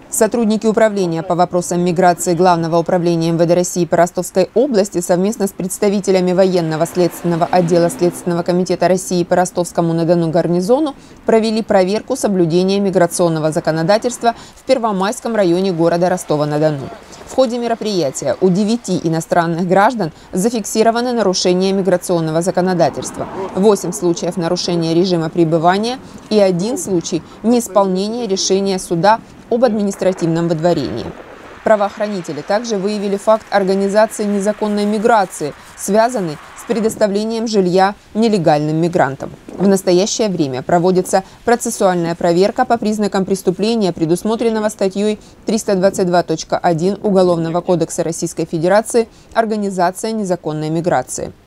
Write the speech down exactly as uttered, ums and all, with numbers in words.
Сотрудники управления по вопросам миграции Главного управления эм вэ дэ России по Ростовской области совместно с представителями военного следственного отдела Следственного комитета России по Ростовскому-на-Дону гарнизону провели проверку соблюдения миграционного законодательства в Первомайском районе города Ростова-на-Дону. В ходе мероприятия у девяти иностранных граждан зафиксированы нарушения миграционного законодательства, восемь случаев нарушения режима пребывания и один случай неисполнения решения суда об административном выдворении. Правоохранители также выявили факт организации незаконной миграции, связанный с предоставлением жилья нелегальным мигрантам. В настоящее время проводится процессуальная проверка по признакам преступления, предусмотренного статьей триста двадцать два точка один Уголовного кодекса Российской Федерации «Организация незаконной миграции».